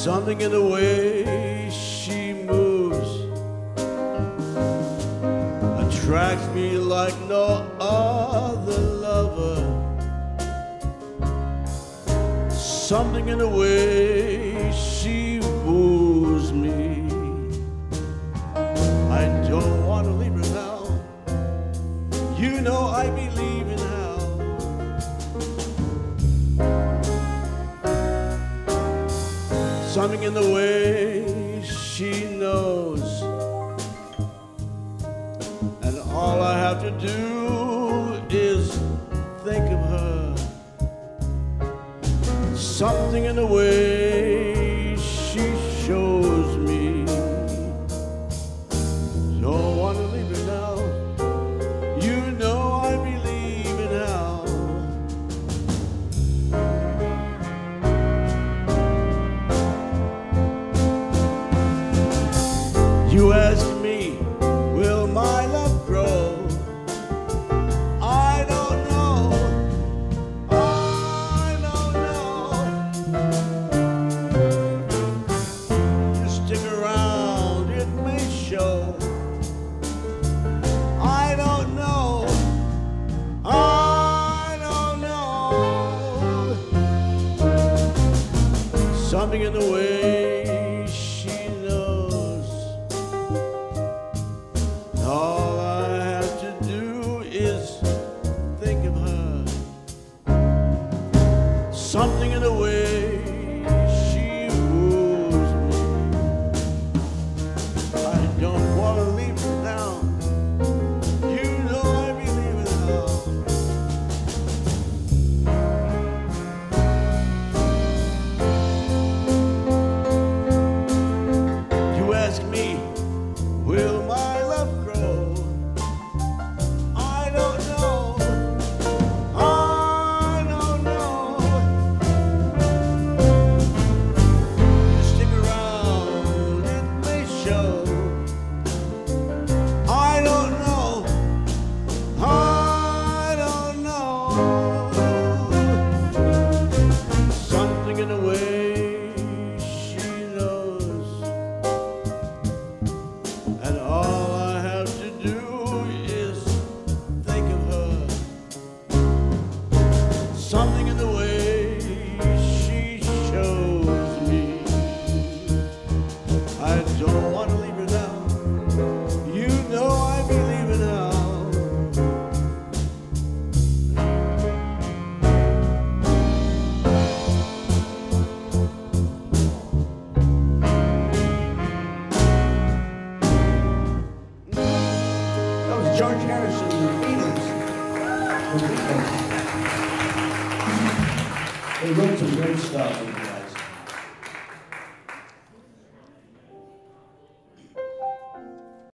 Something in the way she moves attracts me like no other lover. Something in the way she woos me. I don't want to leave her now. You know I believe in how. Something in the way she knows, and all I have to do is think of her. Something in the way she shows me. Don't want to leave her now. You know I believe in how. You ask me, will my love grow? I don't know. I don't know. You stick around, it may show. I don't know. I don't know. Something in the way she knows. All I have to do is think of her. Something in the way she woos me. I don't want to leave her now. You know I believe in her. You ask me, will my love grow? I don't know. I don't know. You stick around, it may show. I don't know. I don't know. Something in the way she knows, and all I have to do is think of her. Something in the way she shows me. I don't want to leave her now. You know I believe in how. That was George Harrison, the Beatles. They wrote some great stuff.